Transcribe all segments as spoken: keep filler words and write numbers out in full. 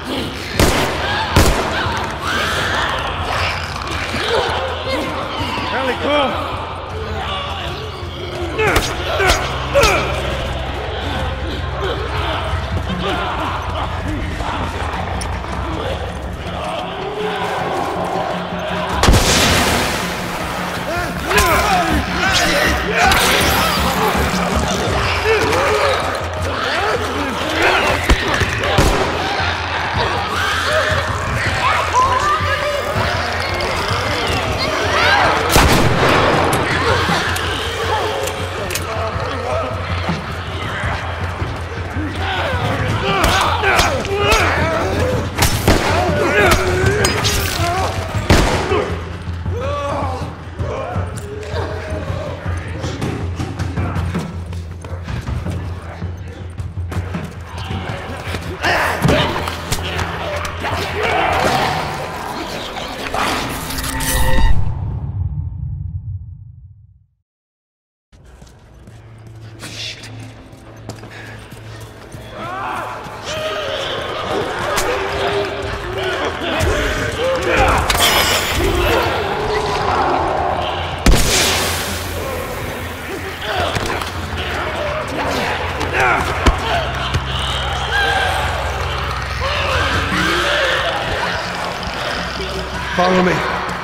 Fairly cool. Follow me.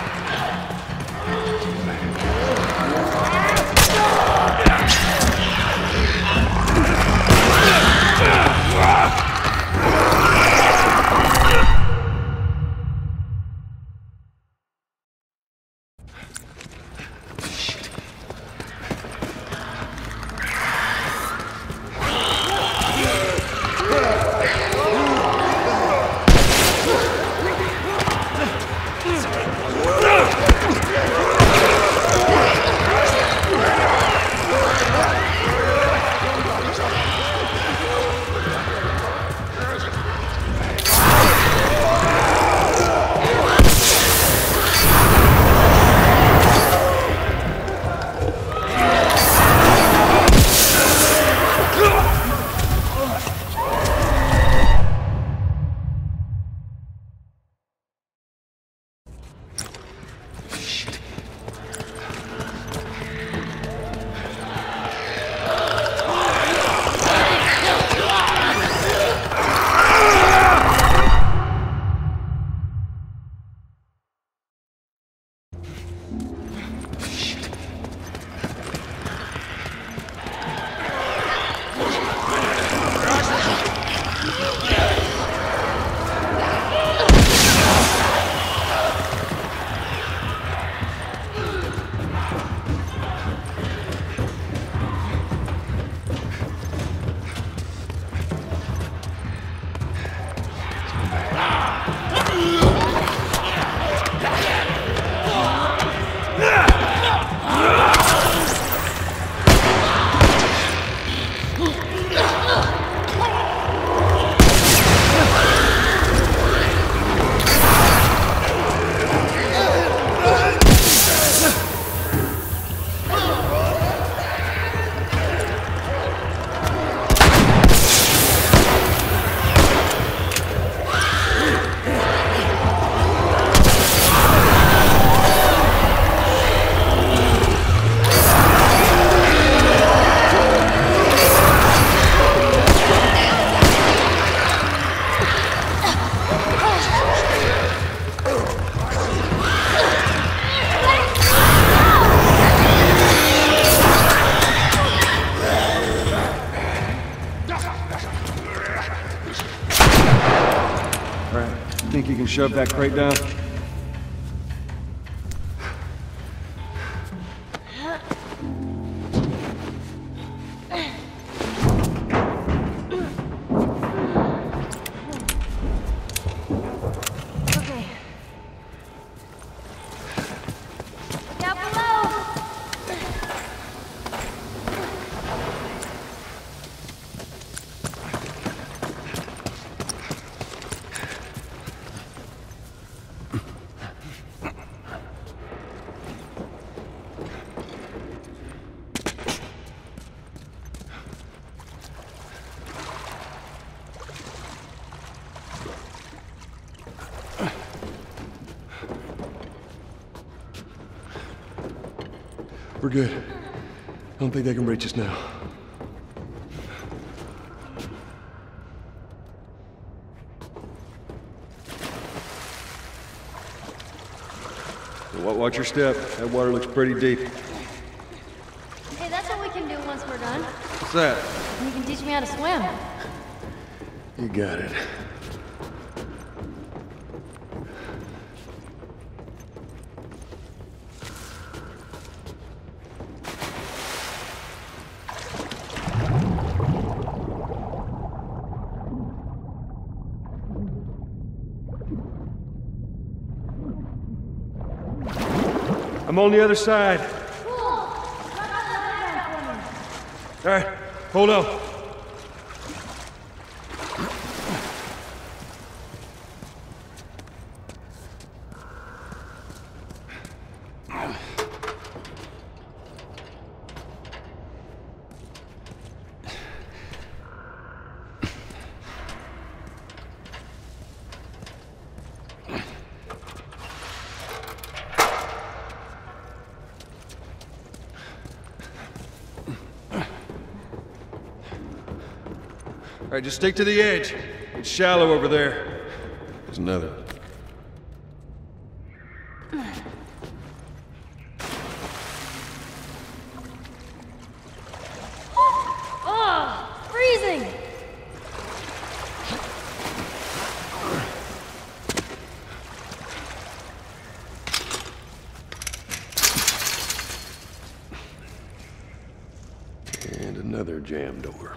Think you can shove that crate down? We're good. I don't think they can reach us now. Watch your step. That water looks pretty deep. Hey, that's what we can do once we're done. What's that? You can teach me how to swim. You got it. I'm on the other side. Cool. All right, hold on. All right, just stick to the edge. It's shallow over there. There's another. Oh, freezing! And another jam door.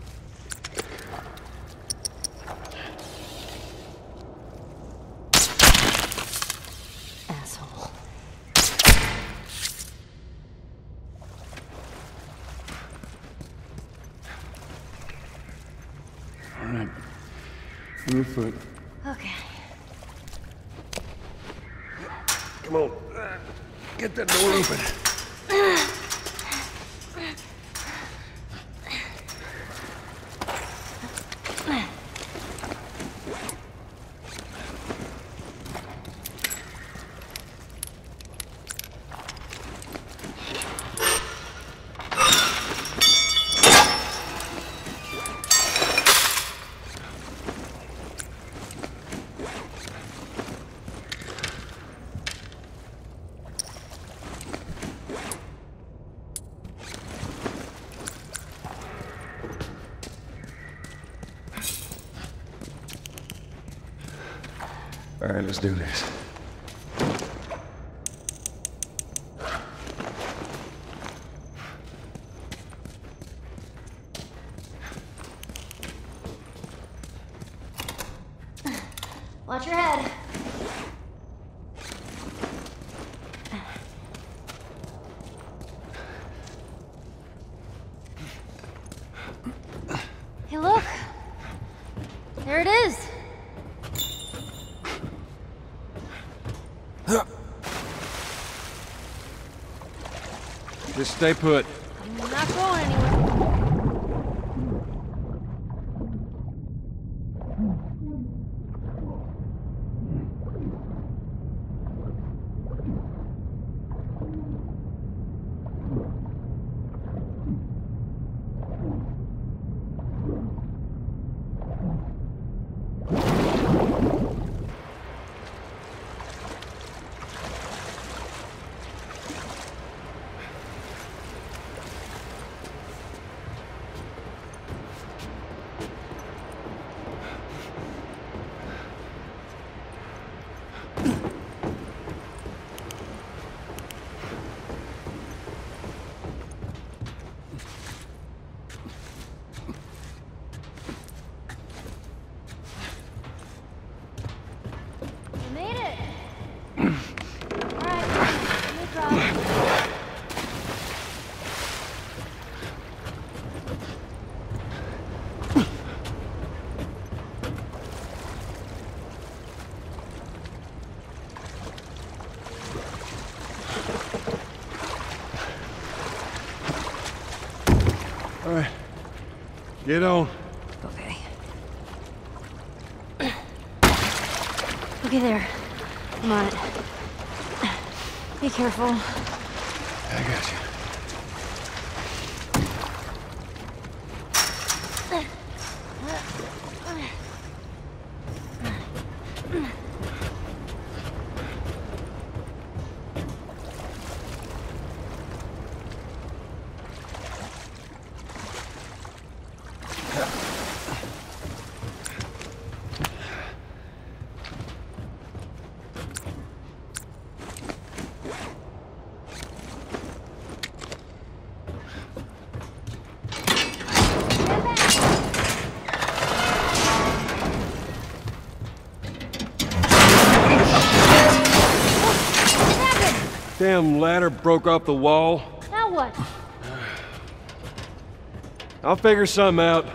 Asshole. All right. Move your foot. Okay. Come on. Get that door open. All right, let's do this. Watch your head. Hey, look. There it is. Just stay put. I'm not going anywhere. You made it. All right, let me try. All right. Get on. Okay. Okay, there. I'm on it. Be careful. I got you. Damn ladder broke off the wall. Now what? I'll figure something out.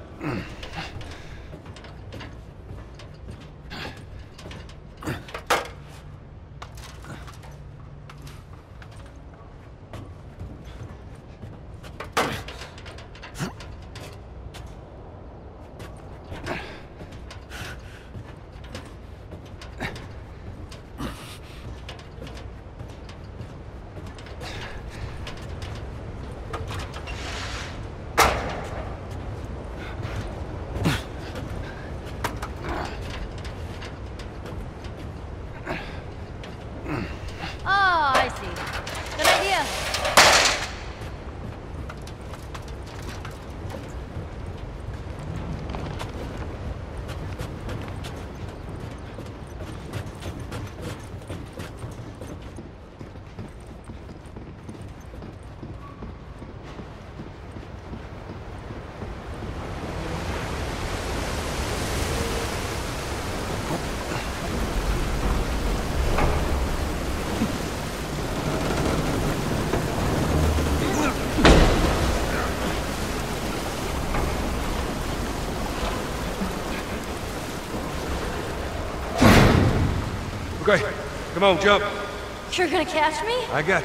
Okay, come on, jump. You're gonna catch me? I got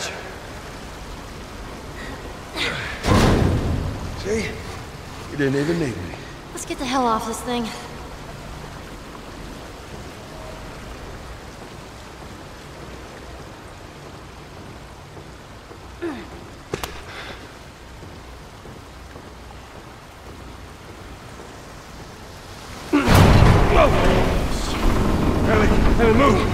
you. See? You didn't even need me. Let's get the hell off this thing. Whoa! Ellie, Ellie, move!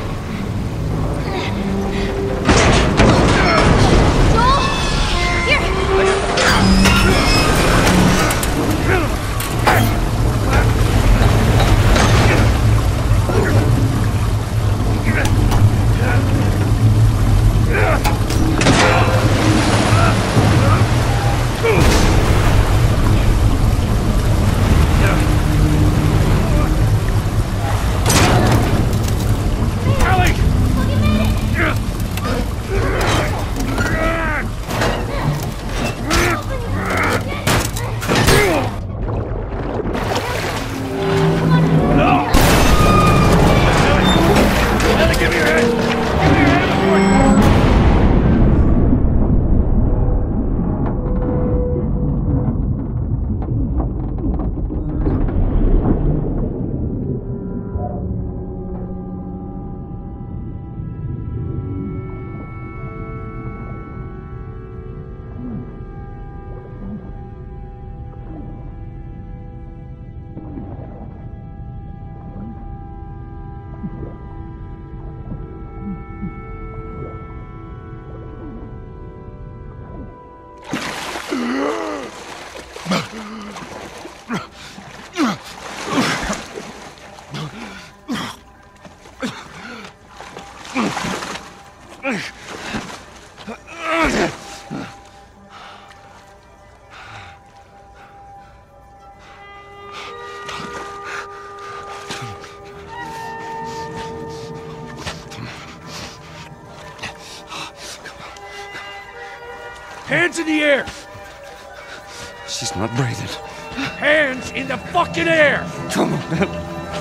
Hands in the air! She's not breathing. Hands in the fucking air! Come on.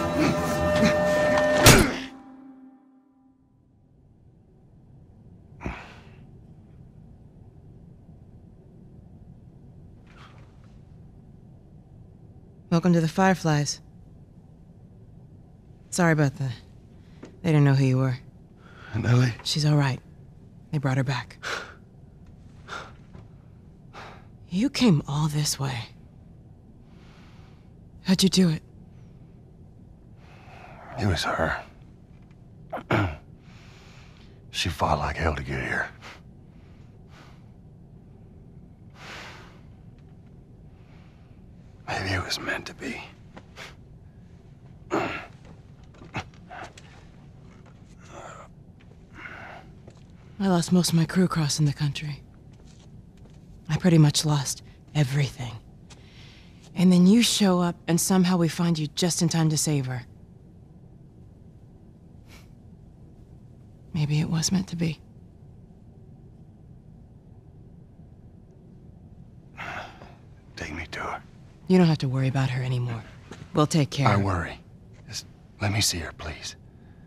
Welcome to the Fireflies. Sorry about that. They didn't know who you were. And Ellie? She's all right. They brought her back. You came all this way. How'd you do it? It was her. She fought like hell to get here. Maybe it was meant to be. I lost most of my crew crossing the country. I pretty much lost everything. And then you show up, and somehow we find you just in time to save her. Maybe it was meant to be. Take me to her. You don't have to worry about her anymore. We'll take care I of her. worry. Just let me see her, please.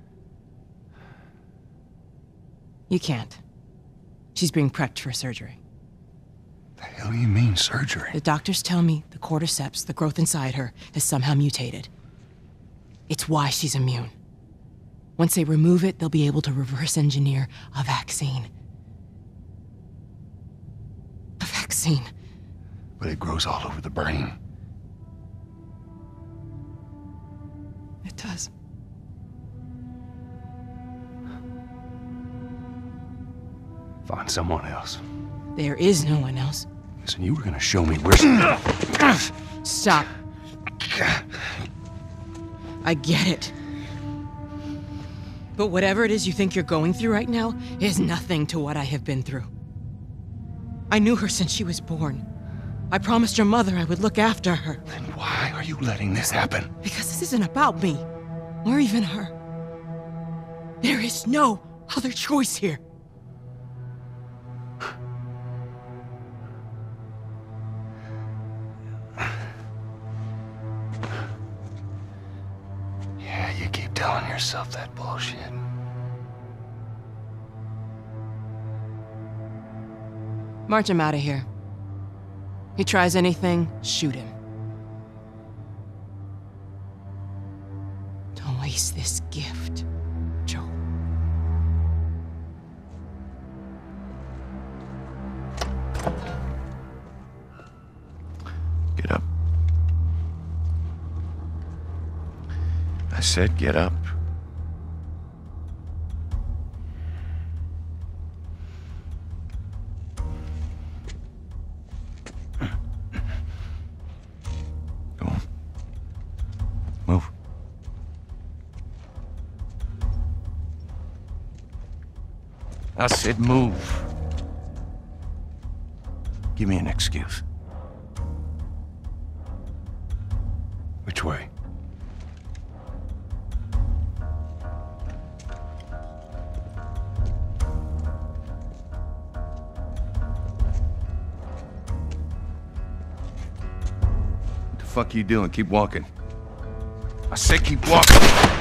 You can't. She's being prepped for surgery. The hell do you mean, surgery? The doctors tell me the cordyceps, the growth inside her, has somehow mutated. It's why she's immune. Once they remove it, they'll be able to reverse engineer a vaccine. A vaccine. But it grows all over the brain. It does. Find someone else. There is no one else. Listen, you were gonna show me where she... Stop. I get it. But whatever it is you think you're going through right now is nothing to what I have been through. I knew her since she was born. I promised your mother I would look after her. Then why are you letting this happen? Because this isn't about me, or even her. There is no other choice here. Yeah, you keep telling yourself that bullshit. March him out of here. He tries anything, shoot him. Don't waste this gift, Joel. Get up. I said get up. Go on. Move. I said move. Give me an excuse. Which way? What the fuck are you doing? Keep walking. I said keep walking.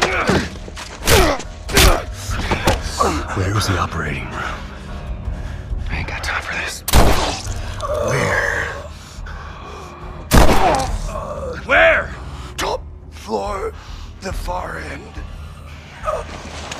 Where's the operating room? I ain't got time for this. Where? Where? Top floor, the far end.